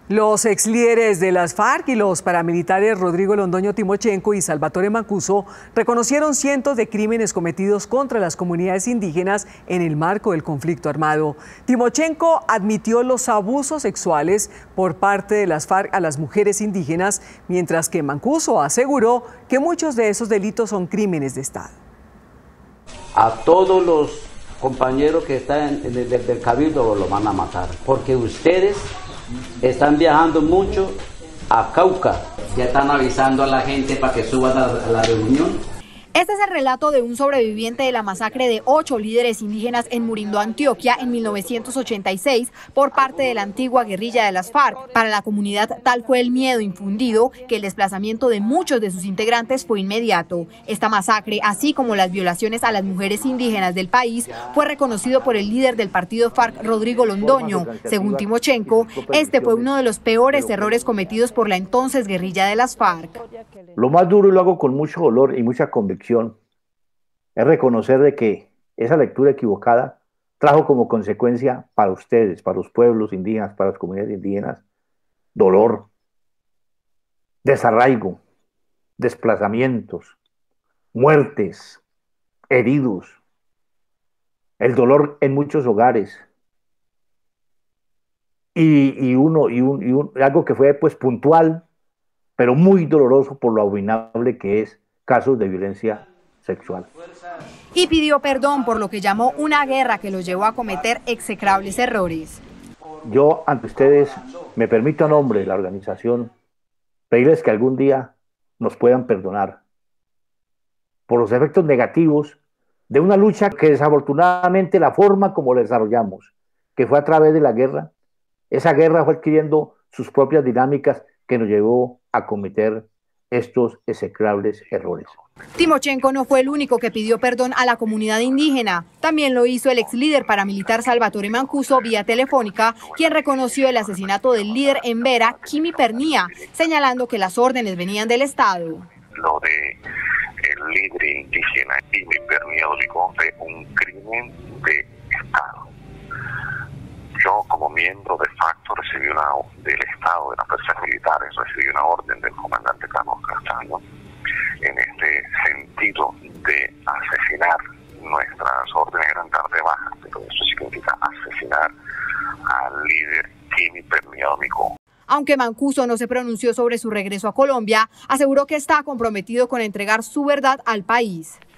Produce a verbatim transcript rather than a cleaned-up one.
Los ex líderes de las FARC y los paramilitares Rodrigo Londoño Timochenko y Salvatore Mancuso reconocieron cientos de crímenes cometidos contra las comunidades indígenas en el marco del conflicto armado. Timochenko admitió los abusos sexuales por parte de las FARC a las mujeres indígenas, mientras que Mancuso aseguró que muchos de esos delitos son crímenes de Estado. A todos los compañeros que están en el, del Cabildo lo van a matar, porque ustedes están viajando mucho a Cauca. Ya están avisando a la gente para que suban a la, a la reunión. Este es el relato de un sobreviviente de la masacre de ocho líderes indígenas en Murindo, Antioquia, en mil novecientos ochenta y seis, por parte de la antigua guerrilla de las FARC. Para la comunidad, tal fue el miedo infundido que el desplazamiento de muchos de sus integrantes fue inmediato. Esta masacre, así como las violaciones a las mujeres indígenas del país, fue reconocido por el líder del partido FARC, Rodrigo Londoño. Según Timochenko, este fue uno de los peores errores cometidos por la entonces guerrilla de las FARC. Lo más duro, y lo hago con mucho dolor y mucha convicción, es reconocer de que esa lectura equivocada trajo como consecuencia para ustedes, para los pueblos indígenas, para las comunidades indígenas, dolor, desarraigo, desplazamientos, muertes, heridos, el dolor en muchos hogares. Y, y, uno, y, un, y un, algo que fue pues puntual, pero muy doloroso por lo abominable que es casos de violencia sexual. Y pidió perdón por lo que llamó una guerra que los llevó a cometer execrables errores. Yo ante ustedes me permito a nombre de la organización pedirles que algún día nos puedan perdonar por los efectos negativos de una lucha que desafortunadamente la forma como la desarrollamos, que fue a través de la guerra, esa guerra fue adquiriendo sus propias dinámicas que nos llevó a cometer estos execrables errores. Timochenko no fue el único que pidió perdón a la comunidad indígena. También lo hizo el ex líder paramilitar Salvatore Mancuso vía telefónica, quien reconoció el asesinato del líder en Vera, Kimi Pernía, señalando que las órdenes venían del Estado. Lo de el líder indígena Kimi Pernía fue un crimen de Estado. Yo, como miembro de facto, recibí una del Estado, de las fuerzas militares, recibí una orden del comandante Carlos Castaño en este sentido de asesinar. Nuestras órdenes eran dar de baja, pero eso significa asesinar al líder Kimi Pernía. Aunque Mancuso no se pronunció sobre su regreso a Colombia, aseguró que está comprometido con entregar su verdad al país.